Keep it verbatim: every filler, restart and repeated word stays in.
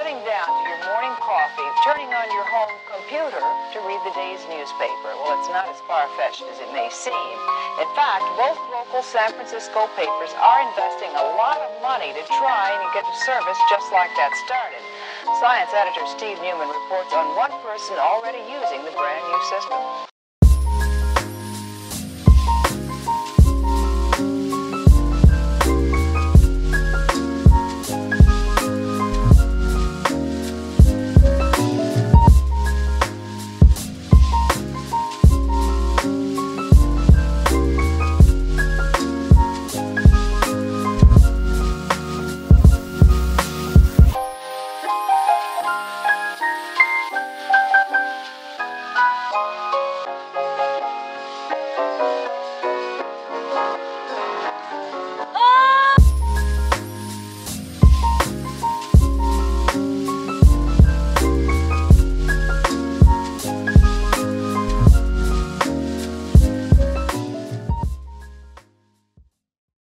sitting down to your morning coffee, turning on your home computer to read the day's newspaper. Well, it's not as far-fetched as it may seem. In fact, both local San Francisco papers are investing a lot of money to try and get a service just like that started. Science editor Steve Newman reports on one person already using the brand new system.